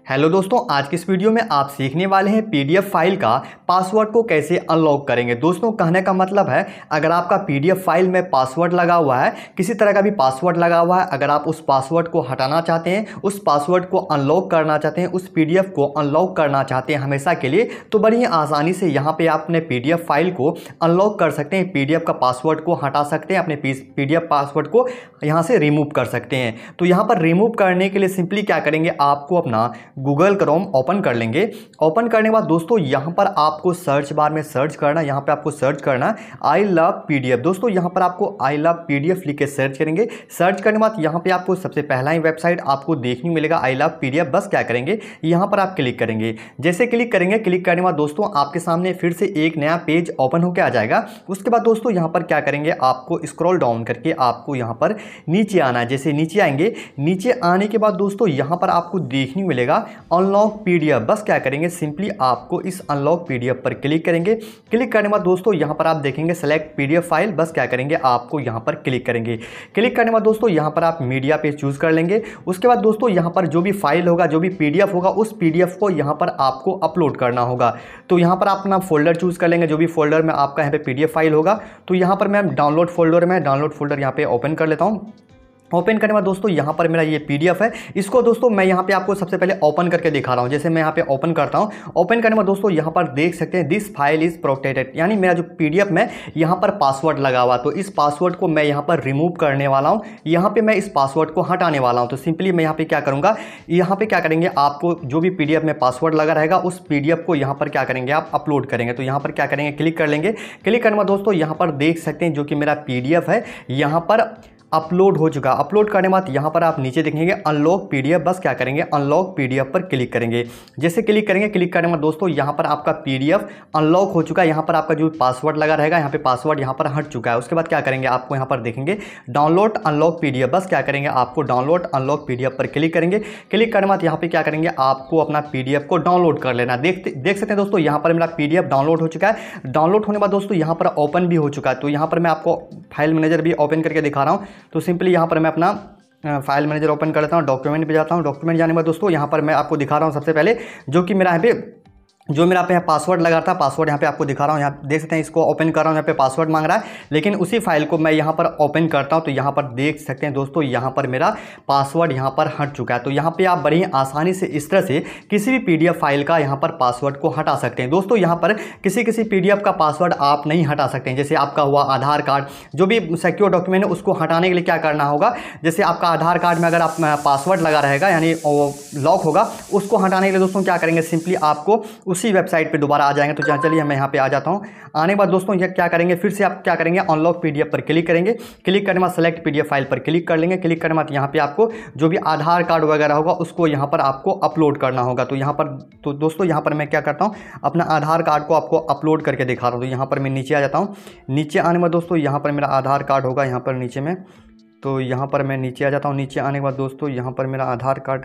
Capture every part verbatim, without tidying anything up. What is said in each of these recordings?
Hello दोस्तों, आज की इस वीडियो में आप सीखने वाले हैं पीडीएफ फाइल का पासवर्ड को कैसे अनलॉक करेंगे। दोस्तों, कहने का मतलब है अगर आपका पीडीएफ फाइल में पासवर्ड लगा हुआ है, किसी तरह का भी पासवर्ड लगा हुआ है, अगर आप उस पासवर्ड को हटाना चाहते हैं, उस पासवर्ड को अनलॉक करना चाहते हैं, उस पीडीएफ को अनलॉक करना चाहते हैं हमेशा के लिए, तो बड़ी ही आसानी से यहाँ पे आप अपने पीडीएफ फाइल को अनलॉक कर सकते हैं। पीडीएफ का पासवर्ड को हटा सकते हैं, अपने पीडीएफ पासवर्ड को यहाँ से रिमूव कर सकते हैं। तो यहाँ पर रिमूव करने के लिए सिंपली क्या करेंगे, आपको अपना गूगल क्रोम ओपन कर लेंगे। ओपन करने के बाद दोस्तों यहाँ पर आपको सर्च बार में सर्च करना, यहाँ पे आपको सर्च करना आई लव पीडीएफ। दोस्तों यहाँ पर आपको आई लव पीडीएफ लिख के सर्च करेंगे। सर्च करने के बाद यहाँ पे आपको सबसे पहला ही वेबसाइट आपको देखने मिलेगा आई लव पीडीएफ। बस क्या करेंगे, यहाँ पर आप क्लिक करेंगे। जैसे क्लिक करेंगे, क्लिक करने के बाद दोस्तों आपके सामने फिर से एक नया पेज ओपन होकर आ जाएगा। उसके बाद दोस्तों यहाँ पर क्या करेंगे, आपको स्क्रॉल डाउन करके आपको यहाँ पर नीचे आना है। जैसे नीचे आएंगे, नीचे आने के बाद दोस्तों यहाँ पर आपको देखने मिलेगा अनलॉक पीडीएफ। बस क्या करेंगे, सिंपली आपको इस अनलॉक पीडीएफ पर क्लिक करेंगे। क्लिक करने के बाद दोस्तों यहाँ पर आप देखेंगे सेलेक्ट पीडीएफ फाइल। बस क्या करेंगे, आपको यहाँ पर क्लिक करेंगे। क्लिक करने के बाद दोस्तों यहाँ पर आप मीडिया पे चूज कर लेंगे। उसके बाद दोस्तों यहाँ पर जो भी फाइल होगा, जो भी पीडीएफ होगा, उस पीडीएफ को यहाँ पर आपको अपलोड करना होगा। तो यहाँ पर आप अपना फोल्डर चूज कर लेंगे, जो भी फोल्डर में आपका यहाँ पे पीडीएफ फाइल होगा। तो यहाँ पर मैं डाउनलोड फोल्डर में डाउनलोड फोल्डर यहाँ पे ओपन कर लेता हूँ। ओपन करने के बाद दोस्तों यहाँ पर मेरा ये पीडीएफ है, इसको दोस्तों मैं यहाँ पे आपको सबसे पहले ओपन करके दिखा रहा हूँ। जैसे मैं यहाँ पे ओपन करता हूँ, ओपन करने के बाद दोस्तों यहाँ पर देख सकते हैं दिस फाइल इज प्रोटेक्टेड, यानी मेरा जो पीडीएफ में यहाँ पर पासवर्ड लगा हुआ, तो इस पासवर्ड को मैं यहाँ पर रिमूव करने वाला हूँ। यहाँ पे मैं इस पासवर्ड को हटाने वाला हूँ। तो सिंपली मैं यहाँ पे क्या करूँगा, यहाँ पे क्या करेंगे, आपको जो भी पीडीएफ में पासवर्ड लगा रहेगा उस पीडीएफ को यहाँ पर क्या करेंगे, आप अपलोड करेंगे। तो यहाँ पर क्या करेंगे, क्लिक कर लेंगे। क्लिक करने के बाद दोस्तों यहाँ पर देख सकते हैं जो कि मेरा पीडीएफ है यहाँ पर अपलोड हो चुका। अपलोड करने के बाद यहाँ पर आप नीचे देखेंगे अनलॉक पीडीएफ। बस क्या करेंगे, अनलॉक पीडीएफ पर क्लिक करेंगे। जैसे क्लिक करेंगे, क्लिक करने के बाद दोस्तों यहाँ पर आपका पीडीएफ अनलॉक हो चुका है। यहाँ पर आपका जो पासवर्ड लगा रहेगा, यहाँ पे पासवर्ड यहाँ पर हट चुका है। उसके बाद क्या करेंगे, आपको यहाँ पर देखेंगे डाउनलोड अनलॉक पीडीएफ। बस क्या करेंगे, आपको डाउनलोड अनलॉक पीडीएफ पर क्लिक करेंगे। क्लिक करने के बाद यहाँ पे क्या करेंगे, आपको अपना पीडीएफ को डाउनलोड कर लेना। देख देख सकते हैं दोस्तों यहाँ पर मेरा पीडीएफ डाउनलोड हो चुका है। डाउनलोड होने के बाद दोस्तों यहाँ पर ओपन भी हो चुका है। तो यहाँ पर मैं आपको फाइल मैनेजर भी ओपन करके दिखा रहा हूँ। तो सिंपली यहाँ पर मैं अपना फाइल मैनेजर ओपन कर लेता हूँ, डॉक्यूमेंट पे जाता हूँ। डॉक्यूमेंट जाने के बाद दोस्तों यहाँ पर मैं आपको दिखा रहा हूँ सबसे पहले जो कि मेरा यहाँ पे जो मेरा पे पासवर्ड लगा था, पासवर्ड यहाँ पे आपको दिखा रहा हूँ। यहाँ देख सकते हैं, इसको ओपन कर रहा हूँ, यहाँ पे पासवर्ड मांग रहा है, लेकिन उसी फाइल को मैं यहाँ पर ओपन करता हूँ। तो यहाँ पर देख सकते हैं दोस्तों यहाँ पर मेरा पासवर्ड यहाँ पर हट चुका है। तो यहाँ पे आप बड़ी आसानी से इस तरह से किसी भी पीडीएफ फाइल का यहाँ पर पासवर्ड को हटा सकते हैं। दोस्तों यहाँ पर किसी किसी पीडीएफ का पासवर्ड आप नहीं हटा सकते हैं। जैसे आपका हुआ आधार कार्ड, जो भी सिक्योर डॉक्यूमेंट है, उसको हटाने के लिए क्या करना होगा, जैसे आपका आधार कार्ड में अगर आप पासवर्ड लगा रहेगा यानी लॉक होगा, उसको हटाने के लिए दोस्तों क्या करेंगे, सिंपली आपको उसी वेबसाइट पर दोबारा आ जाएंगे। तो चलिए मैं यहाँ पे आ जाता हूँ। आने के बाद दोस्तों ये क्या करेंगे, फिर से आप क्या करेंगे, अनलॉक पीडीएफ पर क्लिक करेंगे। क्लिक करने के बाद सेलेक्ट पीडीएफ फाइल पर क्लिक कर लेंगे। क्लिक करने के बाद यहाँ पे आपको जो भी आधार कार्ड वगैरह होगा उसको यहाँ पर आपको अपलोड करना होगा। तो यहाँ पर तो दोस्तों यहाँ पर मैं क्या करता हूँ, अपना आधार कार्ड को आपको अपलोड करके दिखा रहा हूँ। तो यहाँ पर मैं नीचे आ जाता हूँ। नीचे आने के बाद दोस्तों यहाँ पर मेरा आधार कार्ड होगा यहाँ पर नीचे में। तो यहाँ पर मैं नीचे आ जाता हूँ। नीचे आने के बाद दोस्तों यहाँ पर मेरा आधार कार्ड,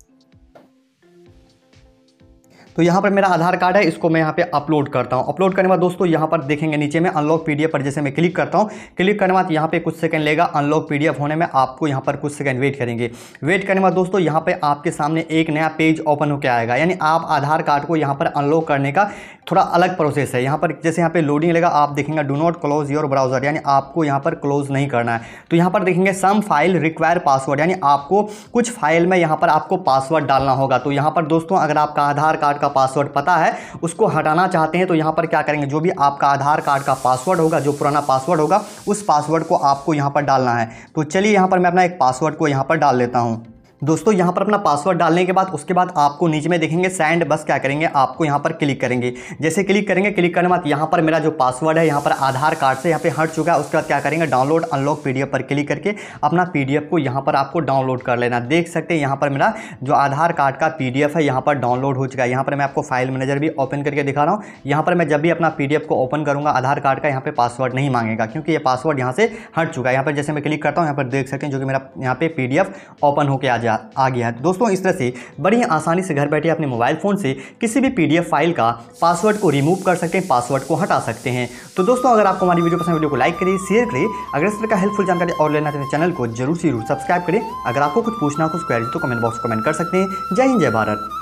तो यहाँ पर मेरा आधार कार्ड है, इसको मैं यहाँ पे अपलोड करता हूँ। अपलोड करने के बाद दोस्तों यहाँ पर देखेंगे नीचे में अनलॉक पीडीएफ पर जैसे मैं क्लिक करता हूँ। क्लिक करने के बाद यहाँ पे कुछ सेकंड लेगा अनलॉक पीडीएफ होने में, आपको यहाँ पर कुछ सेकंड वेट करेंगे। वेट करने के बाद दोस्तों यहाँ पे आपके सामने एक नया पेज ओपन होकर आएगा, यानी आप आधार कार्ड को यहाँ पर अनलॉक करने का थोड़ा अलग प्रोसेस है। यहाँ पर जैसे यहाँ पे लोडिंग लेगा, आप देखेंगे do not close your browser, यानी आपको यहाँ पर क्लोज नहीं करना है। तो यहाँ पर देखेंगे सम फाइल रिक्वायर पासवर्ड, यानी आपको कुछ फाइल में यहाँ पर आपको पासवर्ड डालना होगा। तो यहाँ पर दोस्तों अगर आपका आधार कार्ड का पासवर्ड पता है, उसको हटाना चाहते हैं, तो यहाँ पर क्या करेंगे, जो भी आपका आधार कार्ड का पासवर्ड होगा, जो पुराना पासवर्ड होगा, उस पासवर्ड को आपको यहाँ पर डालना है। तो चलिए यहाँ पर मैं अपना एक पासवर्ड को यहाँ पर डाल लेता हूँ। दोस्तों यहाँ पर अपना पासवर्ड डालने के बाद उसके बाद आपको नीचे में देखेंगे सेंड। बस क्या करेंगे, आपको यहाँ पर क्लिक करेंगे। जैसे क्लिक करेंगे, क्लिक करने के बाद यहाँ पर मेरा जो पासवर्ड है यहाँ पर आधार कार्ड से यहाँ पे हट चुका है। उसके बाद क्या करेंगे, डाउनलोड अनलॉक पीडीएफ पर क्लिक करके अपना पीडीएफ को यहाँ पर आपको डाउनलोड कर लेना। देख सकते हैं यहाँ पर मेरा जो आधार कार्ड का पीडीएफ है यहाँ पर डाउनलोड हो चुका है। यहाँ पर मैं आपको फाइल मैनेजर भी ओपन करके दिखा रहा हूँ। यहाँ पर मैं जब भी अपना पीडीएफ को ओपन करूँगा, आधार कार्ड का यहाँ पे पासवर्ड नहीं मांगेगा, क्योंकि ये पासवर्ड यहाँ से हट चुका है। यहाँ पर जैसे मैं क्लिक करता हूँ, यहाँ पर देख सकते हैं जो कि मेरा यहाँ पे पीडीएफ ओपन होकर आ जा आ गया है। दोस्तों इस तरह से बड़ी आसानी से घर बैठे अपने मोबाइल फ़ोन से किसी भी पीडीएफ फाइल का पासवर्ड को रिमूव कर सकते हैं, पासवर्ड को हटा सकते हैं। तो दोस्तों अगर आपको हमारी वीडियो पसंद, वीडियो को लाइक करिए, शेयर करिए। अगर इस तरह का हेल्पफुल जानकारी और लेना चाहते हैं, चैनल को जरूर से जरूर सब्सक्राइब करें। अगर आपको कुछ पूछना, कुछ क्वेरी तो कमेंट बॉक्स में कमेंट कर सकते हैं। जय हिंद, जय भारत।